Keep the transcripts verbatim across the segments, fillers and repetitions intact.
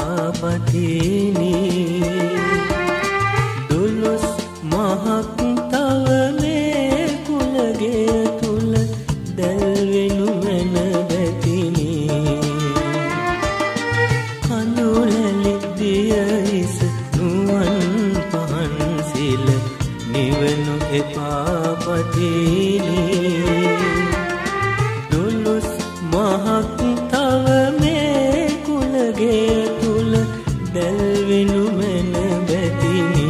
එපාපතිනි දොළොස් මහක් තව මේ කුලගේ තුල දැල්වෙනු මැන බැතිනි කඳුලැලි දිය ඉස නුවන් පහන්සිල නිවනු එපාපතිනි දොළොස් මහක් තව මේ කුලගේ තුල දැල්වෙනු මැන බැතිනි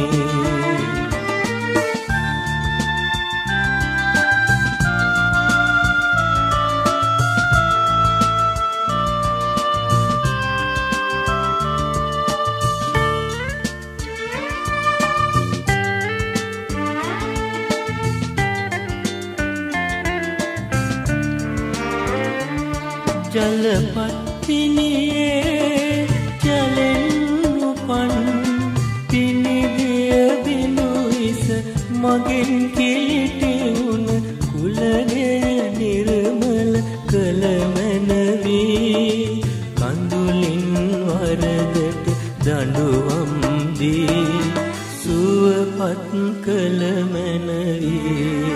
ජලපත්තිනියේ ජලෙන් උපන් පිනිදිය බිඳු ඉස මගෙන් කිලිටි උන කුලගේ නිර්මල කළ මැනවී කඳුලින් වරදට දඬුවම් දී සුවපත් කළ මැනවී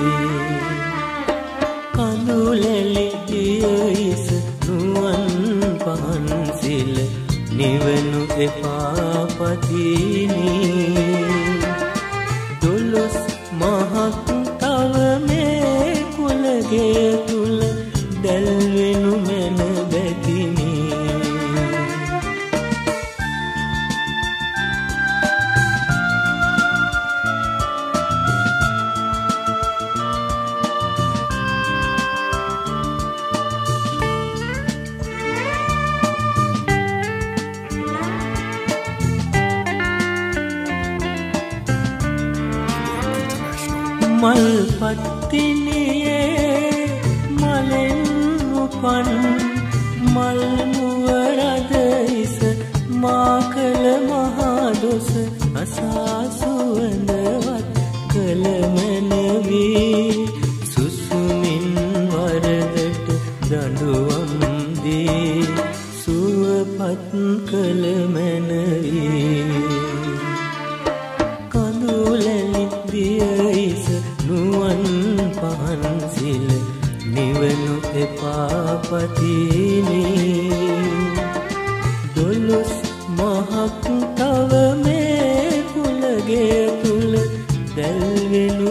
කඳුලැලි දිය ඉස නුවන් පහන්සිල නිවනු එපාපතිනි දොළොස් මහක් තව මේ කුලගේ තුල දැල්වෙනු මැන බැතිනි මල් පත්තිනියේ මලෙන් උපන් මල් මුවරද ඉස මා කළ මහා දොස අසා සුවඳවත් කළ මැනවී සුසුමින් වරදට දඬුවම් දී සුවපත් කළ මැනවී කඳුලැලි දිය ඉස නුවන් පහන්සිල නිවනු එපාපතිනි දොළොස් මහක් තව මේ කුලගේ තුල දැල්වෙනු